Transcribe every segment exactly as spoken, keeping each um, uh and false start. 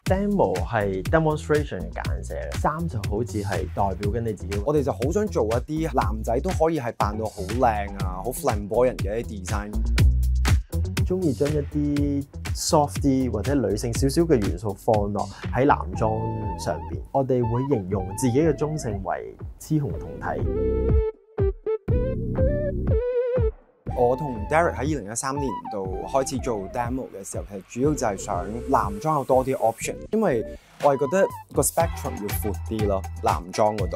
Demo 係 demonstration 嘅簡寫，衫就好似係代表緊你自己。 我哋就好想做一啲男仔都可以係扮到好靚啊、好 flamboyant 嘅一啲 design。 中意將一啲 soft 啲或者女性少少嘅元素放落喺男裝上邊。我哋會形容自己嘅中性為雌雄同體。 我同 Derek 喺二零一三年度開始做 demo 嘅時候，其實主要就係想男裝有多啲 option， 因為我係覺得個 spectrum 要闊啲咯，男裝嗰度。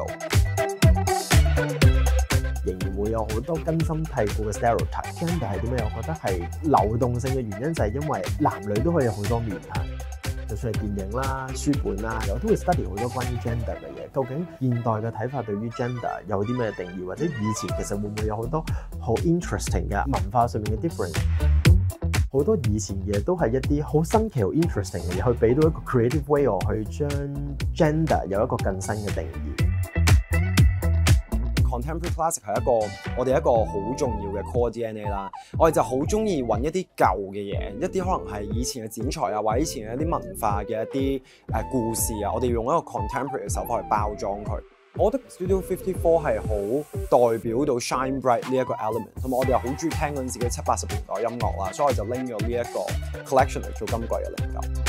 仍然會有好多根深蒂固嘅 stereotype。Gender 係啲咩？我覺得係流動性嘅原因就係因為男女都可以有好多面向。就算係電影啦、書本啦，我都會 study 好多關於 gender 嘅嘢。究竟現代嘅睇法對於 gender 有啲咩定義，或者以前其實會唔會有好多好 interesting 嘅文化上面嘅 difference？ 好多以前嘅嘢都係一啲好新奇、好 interesting 嘅嘢，去俾到一個 creative way 我去將 gender 有一個更新嘅定義。 Contemporary classic 係一個我哋一個好重要嘅 core D N A 啦，我哋就好中意揾一啲舊嘅嘢，一啲可能係以前嘅剪裁啊，或者以前嘅一啲文化嘅一啲誒故事啊，我哋用一個 contemporary 嘅手法去包裝佢。我覺得 Studio fifty-four 係好代表到 Shine Bright 呢一個 element， 同埋我哋又好中意聽嗰陣時嘅七八十年代音樂啦，所以我就拎咗呢一個 collection 嚟做今季嘅靈感。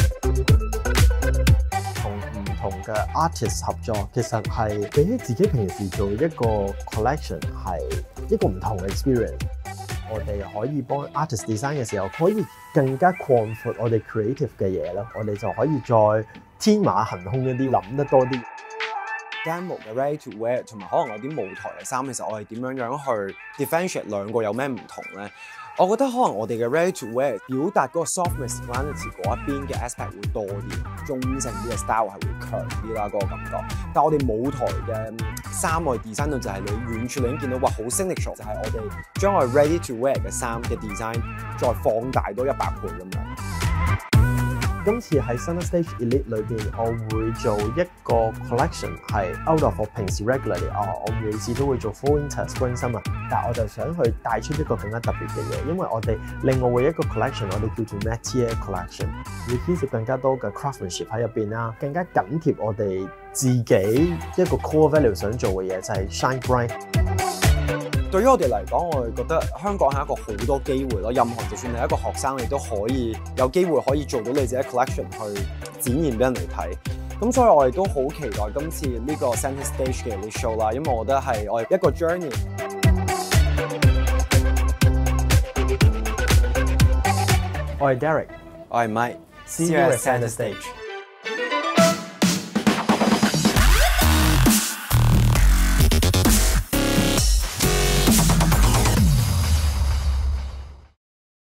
同嘅 artist 合作，其實係比起自己平時做一個 collection 係一個唔同嘅 experience。我哋可以幫 artist design 嘅時候，可以更加擴闊我哋 creative 嘅嘢咯。我哋就可以再天馬行空一啲，諗得多啲。 Demo 嘅 ready to wear 同埋可能有啲舞台嘅衫，其實我哋點樣樣去 differentiate 兩個有咩唔同咧？我覺得可能我哋嘅 ready to wear 表達嗰個 soft masculinity 嗰一邊嘅 aspect 會多啲，中性啲嘅 style 係會強啲啦，嗰個感覺。但係我哋舞台嘅衫我哋 design 到就係你遠處你已經見到，哇好 signature， 就係我哋將我哋 ready to wear 嘅衫嘅 design 再放大多一百倍咁樣。 今次喺 Center Stage Elite 裏邊，我會做一個 collection 係 out of 我平時 regularly 哦，我每次都會做 Fall Winter Spring Summer， 但係我就想去帶出一個更加特別嘅嘢，因為我哋另外會一個 collection 我哋叫做 Metier Collection， 會牽涉更加多嘅 craftsmanship 喺入邊啦，更加緊貼我哋自己一個 core value 想做嘅嘢就係 Shine Bright。 對於我哋嚟講，我哋覺得香港係一個好多機會咯。任何就算你係一個學生，你都可以有機會可以做到你自己 collection 去展現俾人嚟睇。咁所以我哋都好期待今次呢個 Center Stage 嘅 Elite Show 啦，因為我覺得係我哋一個 journey。 我係 Derek， 我係 Mike，See you at Center Stage。